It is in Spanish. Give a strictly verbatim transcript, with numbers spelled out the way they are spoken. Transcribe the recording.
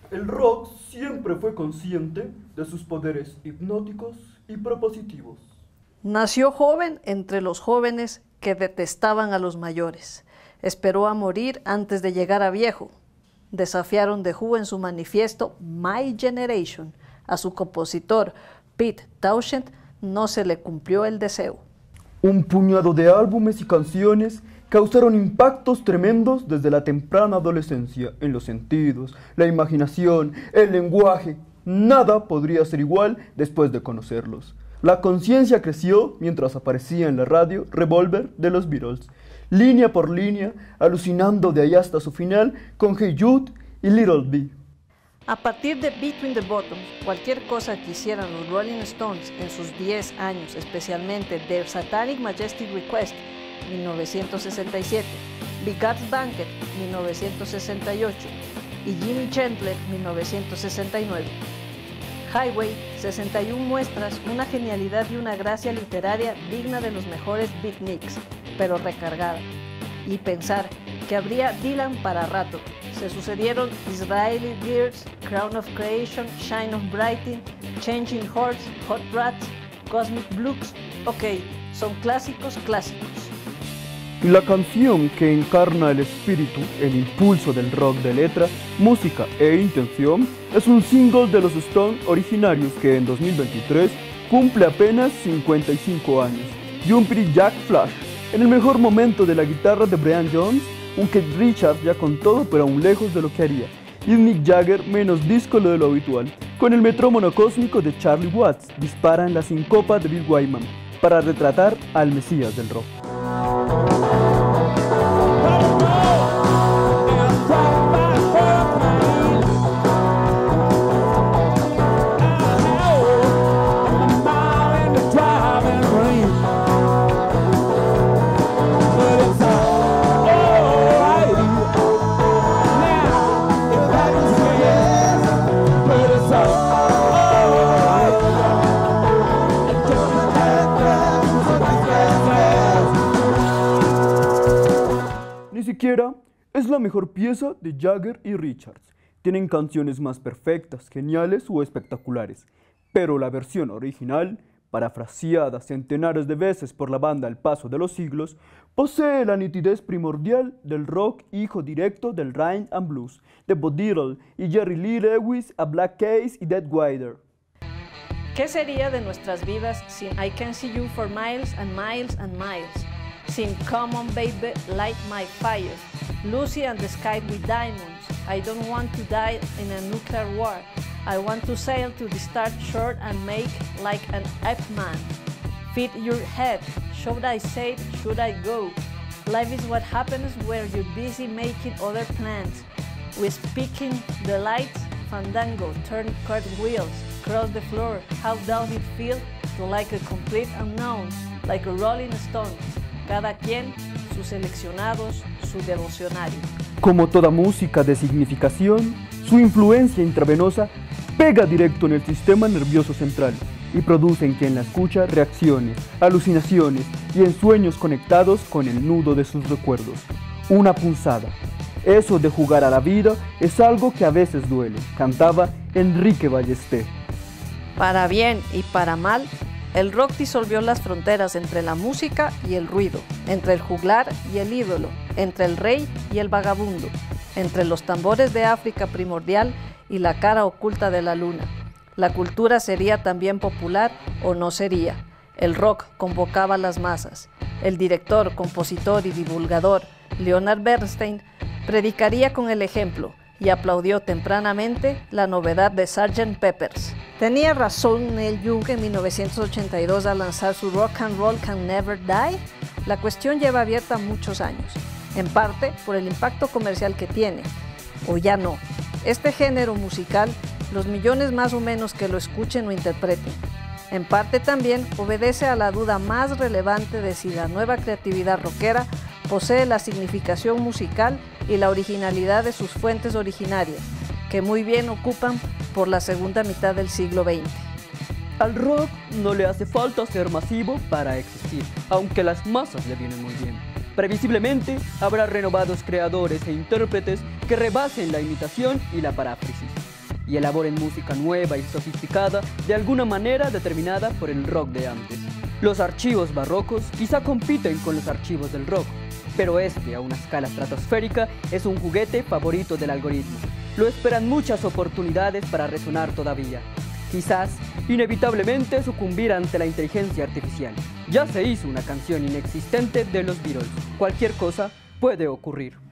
El rock siempre fue consciente de sus poderes hipnóticos y propositivos. Nació joven entre los jóvenes que detestaban a los mayores. Esperó a morir antes de llegar a viejo. Desafiaron The Who en su manifiesto My Generation. A su compositor Pete Townshend no se le cumplió el deseo. Un puñado de álbumes y canciones causaron impactos tremendos desde la temprana adolescencia en los sentidos, la imaginación, el lenguaje. Nada podría ser igual después de conocerlos. La conciencia creció mientras aparecía en la radio Revolver de los Beatles, línea por línea, alucinando de ahí hasta su final con Hey Jude y Little Bee. A partir de Between the Bottoms, cualquier cosa que hicieran los Rolling Stones en sus diez años, especialmente Their Satanic Majestic Request, mil novecientos sesenta y siete, Big God's Banquet, mil novecientos sesenta y ocho, y Jimmy Chandler, mil novecientos sesenta y nueve. Highway, sesenta y una muestras, una genialidad y una gracia literaria digna de los mejores beatniks, pero recargada. Y pensar que habría Dylan para rato. Se sucedieron Israeli Gears, Crown of Creation, Shine of Brighton, Changing Hearts, Hot Rats, Cosmic Blues. Ok, son clásicos clásicos. La canción que encarna el espíritu, el impulso del rock de letra, música e intención es un single de los Stones originarios que en dos mil veintitrés cumple apenas cincuenta y cinco años. Jumping Jack Flash, en el mejor momento de la guitarra de Brian Jones, un Keith Richards ya con todo pero aún lejos de lo que haría, y Mick Jagger menos disco de lo habitual, con el metrónomo cósmico de Charlie Watts, dispara en la sincopa de Bill Wyman, para retratar al Mesías del rock. Ni siquiera es la mejor pieza de Jagger y Richards. Tienen canciones más perfectas, geniales o espectaculares. Pero la versión original, parafraseada centenares de veces por la banda al paso de los siglos, posee la nitidez primordial del rock hijo directo del Rhythm and Blues, de Bo Diddley y Jerry Lee Lewis a Black Keys y Dead Wider. ¿Qué sería de nuestras vidas sin I Can See You for Miles and Miles and Miles? Sin Come On Baby, Light My Fire, Lucy and the Sky with Diamonds, I Don't Want to Die in a Nuclear War, I Want to Sail to the Star Shore and Make Like an Ape Man, Feed Your Head, Should I Say, Should I Go, Life is What Happens Where You're Busy Making Other Plans, We're Speaking the Lights, Fandango, Turn Cartwheels, Cross the Floor, How Does It Feel to Like a Complete Unknown, Like a Rolling Stone. Cada quien, sus seleccionados, su devocionario. Como toda música de significación, su influencia intravenosa pega directo en el sistema nervioso central y produce en quien la escucha reacciones, alucinaciones y ensueños conectados con el nudo de sus recuerdos. Una punzada. Eso de jugar a la vida es algo que a veces duele, cantaba Enrique Ballester. Para bien y para mal, el rock disolvió las fronteras entre la música y el ruido, entre el juglar y el ídolo, entre el rey y el vagabundo, entre los tambores de África primordial y la cara oculta de la luna. La cultura sería también popular o no sería. El rock convocaba a las masas. El director, compositor y divulgador Leonard Bernstein predicaría con el ejemplo y aplaudió tempranamente la novedad de sergeant Pepper's. ¿Tenía razón Neil Young en mil novecientos ochenta y dos al lanzar su Rock and Roll Can Never Die? La cuestión lleva abierta muchos años, en parte por el impacto comercial que tiene, o ya no. Este género musical, los millones más o menos que lo escuchen o interpreten, en parte también obedece a la duda más relevante de si la nueva creatividad rockera posee la significación musical y la originalidad de sus fuentes originarias, que muy bien ocupan por la segunda mitad del siglo veinte. Al rock no le hace falta ser masivo para existir, aunque las masas le vienen muy bien. Previsiblemente habrá renovados creadores e intérpretes que rebasen la imitación y la paráfrasis. y elaboren música nueva y sofisticada de alguna manera determinada por el rock de antes. Los archivos barrocos quizá compiten con los archivos del rock, pero este, a una escala estratosférica, es un juguete favorito del algoritmo. Lo esperan muchas oportunidades para resonar todavía. Quizás, inevitablemente, sucumbir ante la inteligencia artificial. Ya se hizo una canción inexistente de los Beatles. Cualquier cosa puede ocurrir.